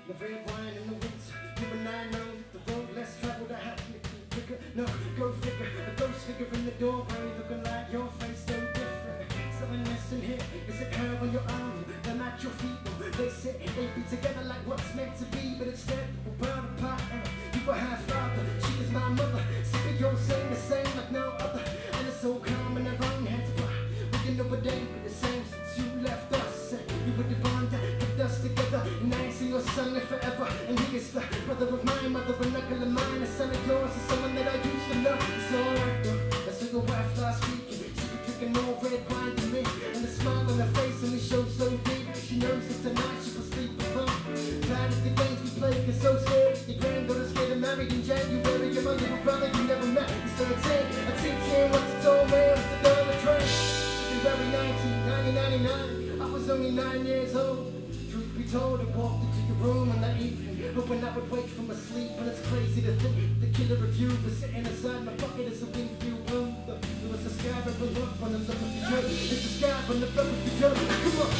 The red wine in the winter, you and I know the road less traveled, I have to make it quicker. No, go figure, a ghost figure in the doorway, looking like your face so different. Something missing here, is a curve on your arm, they're not your feet. They sit, they be together like what's meant to be, but instead we're proud apart. You were half father, she is my mother. Sipping your the same like no other, and it's so calm in our own heads. But we can know a day be the same since you left us. You were the bond that kept us together, and I ain't seen your son live forever. And he is the brother of my mother, a knuckle of mine, a son of yours, and someone that I used to love. It's alright though, that's who your wife last week. She be drinking more red wine than me, and the smile on her face and the show so deep. She knows that tonight she will sleep with her. Tired of the games we play, get so scared. Your granddaughter's getting married in January. You're my little brother you never met. He's 13, a teaching what's the door man, what's the door on the train. February 19, 1999, I was only 9 years old. Truth be told, I walked into your room on that evening, hoping I would wake from my sleep. And it's crazy to think the killer of you was sitting inside my pocket as a wing view room. It was a sky of a look when I look at the judge. It's a sky when I look at the judge. Come on.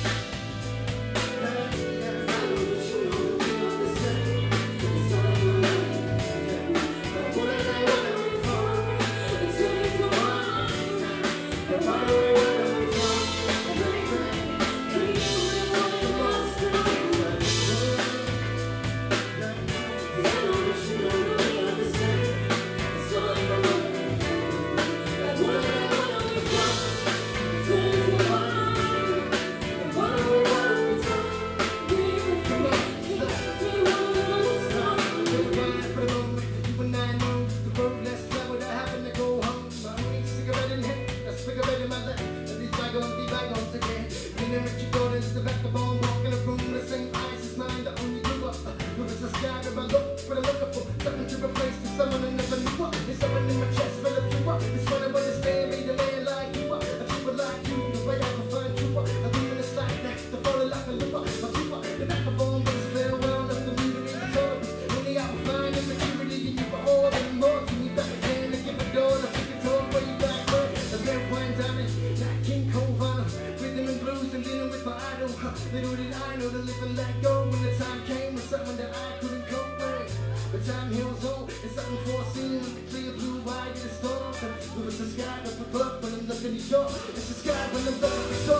Little did I know to live and let go when the time came was something that I couldn't cope with. But time heals all, it's something foreseen with the clear blue eye in the storm. It was the sky up above when I'm looking at you. It's the sky when I'm looking at you.